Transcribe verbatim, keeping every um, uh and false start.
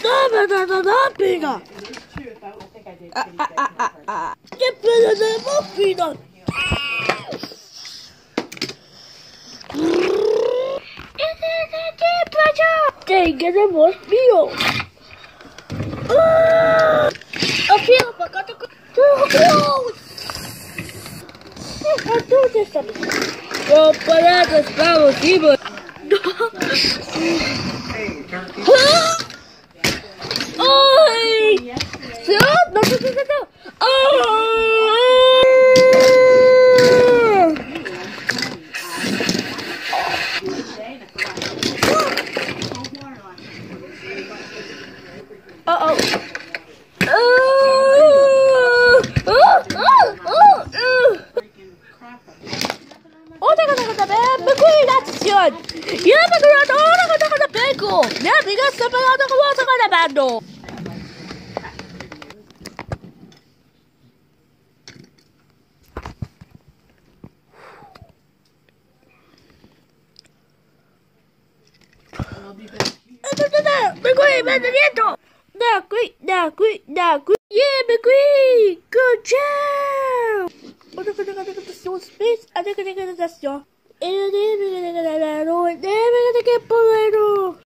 No, no, no, no, peanut. Ah, ah, ah, ah, ah. Get better than more peanut. Dang, queremos mío. Ah, aquí lo got to go. Entonces, no paradas, vamos, vamos. ¡Ay! ¡No, no, no, no, no! ¡Ah! Uh-oh. Action! Yeah, magkaroon ako na ka na pego. Yeah, bigas na pala ako sa kanabando. Ito na na! Magkuhi! Manda dito! Nakui! Nakui! Nakui! Yeah, magkuhi! Good job! Ano ka na ka na ka space? Ano ka na ka na ka na Ele deve que